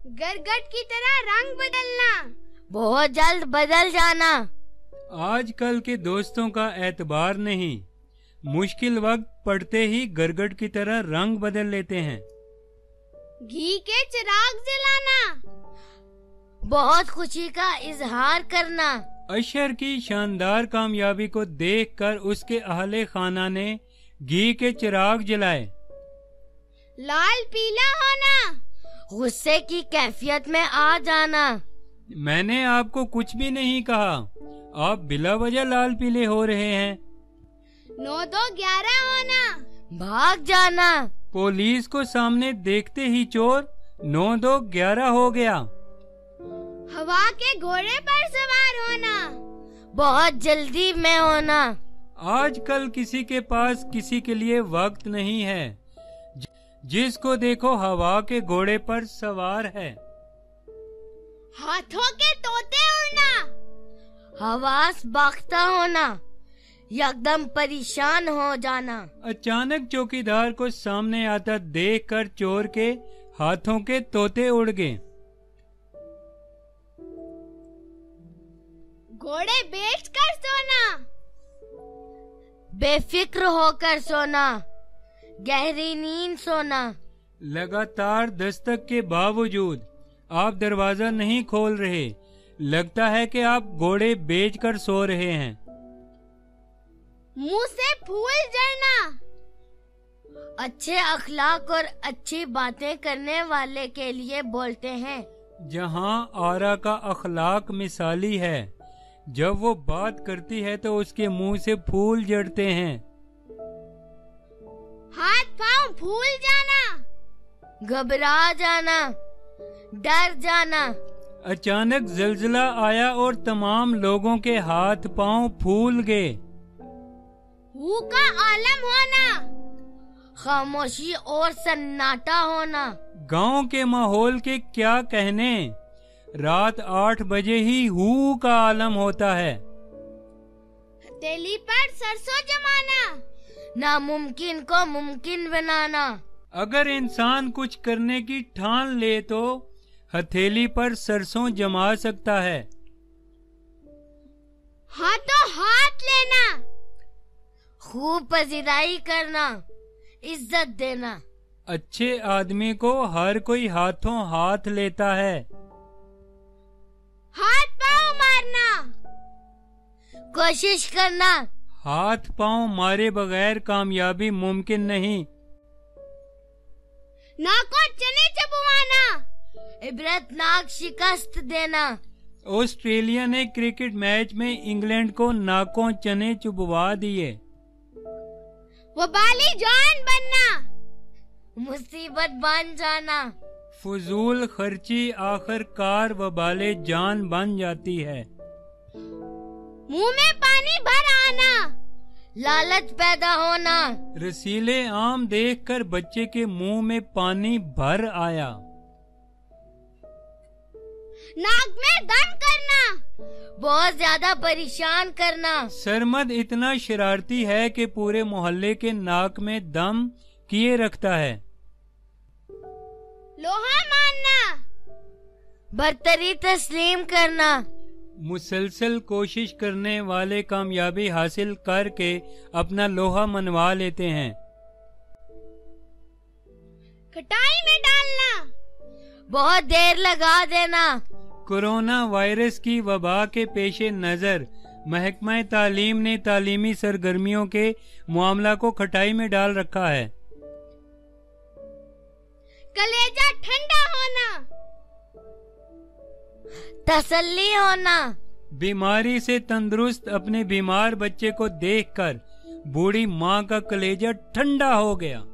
गरगट की तरह रंग बदलना, बहुत जल्द बदल जाना। आजकल के दोस्तों का एतबार नहीं, मुश्किल वक्त पड़ते ही गरगट की तरह रंग बदल लेते हैं। घी के चिराग जलाना, बहुत खुशी का इजहार करना। अशर की शानदार कामयाबी को देखकर उसके अहले खाना ने घी के चिराग जलाए। लाल पीला होना, गुस्से की कैफियत में आ जाना। मैंने आपको कुछ भी नहीं कहा, आप बिला वजह लाल पीले हो रहे हैं। 9-2-11 होना, भाग जाना। पुलिस को सामने देखते ही चोर 9-2-11 हो गया। हवा के घोड़े पर सवार होना, बहुत जल्दी में होना। आजकल किसी के पास किसी के लिए वक्त नहीं है, जिसको देखो हवा के घोड़े पर सवार है। हाथों के तोते उड़ना, हवास बाख्ता होना, एकदम परेशान हो जाना। अचानक चौकीदार को सामने आता देखकर चोर के हाथों के तोते उड़ गए। घोड़े बेचकर सोना, बेफिक्र होकर सोना, गहरी नींद सोना। लगातार दस्तक के बावजूद आप दरवाजा नहीं खोल रहे, लगता है कि आप घोड़े बेचकर सो रहे हैं। मुंह से फूल झड़ना, अच्छे अखलाक और अच्छी बातें करने वाले के लिए बोलते हैं। जहाँ आरा का अखलाक मिसाली है, जब वो बात करती है तो उसके मुंह से फूल झड़ते हैं। हाथ पांव फूल जाना, घबरा जाना, डर जाना। अचानक जल्जला आया और तमाम लोगों के हाथ पांव फूल गए। हू का आलम होना, खामोशी और सन्नाटा होना। गांव के माहौल के क्या कहने, रात 8 बजे ही हू का आलम होता है। हथेली पर सरसों जमाना, नामुमकिन को मुमकिन बनाना। अगर इंसान कुछ करने की ठान ले तो हथेली पर सरसों जमा सकता है। हाथों हाथ लेना, खूब पजीराई करना, इज्जत देना। अच्छे आदमी को हर कोई हाथों हाथ लेता है। हाथ पांव मारना, कोशिश करना। हाथ पांव मारे बगैर कामयाबी मुमकिन नहीं। नाकों चने चबवाना, इबरतनाक शिकस्त देना। ऑस्ट्रेलिया ने क्रिकेट मैच में इंग्लैंड को नाकों चने चुबवा दिए। वबाली जान बनना, मुसीबत बन जाना। फजूल खर्ची आखिरकार वबाले जान बन जाती है। मुंह में पानी भर आना, लालच पैदा होना। रसीले आम देखकर बच्चे के मुंह में पानी भर आया। नाक में दम करना, बहुत ज्यादा परेशान करना। सरमद इतना शरारती है कि पूरे मोहल्ले के नाक में दम किए रखता है। लोहा मानना, बर्तरी तस्लीम करना। मुसलसल कोशिश करने वाले कामयाबी हासिल करके अपना लोहा मनवा लेते हैं। खटाई में डालना, बहुत देर लगा देना। कोरोना वायरस की वबा के पेशे नजर महकमा तालीम ने तालीमी सरगर्मियों के मामला को खटाई में डाल रखा है। कलेजा ठंडा होना, तसल्ली होना। बीमारी से तंदुरुस्त अपने बीमार बच्चे को देखकर बूढ़ी माँ का कलेजा ठंडा हो गया।